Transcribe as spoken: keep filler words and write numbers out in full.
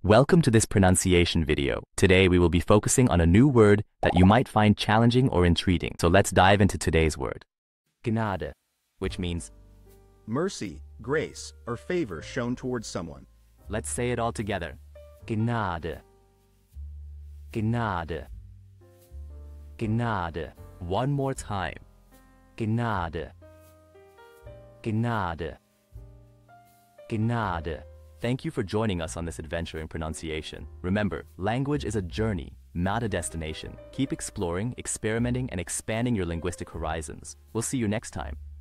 Welcome to this pronunciation video. Today we will be focusing on a new word that you might find challenging or intriguing. So let's dive into today's word. Gnade, which means mercy, grace, or favor shown towards someone. Let's say it all together. Gnade. Gnade. Gnade. One more time. Gnade. Gnade. Gnade. Thank you for joining us on this adventure in pronunciation. Remember, language is a journey, not a destination. Keep exploring, experimenting, and expanding your linguistic horizons. We'll see you next time.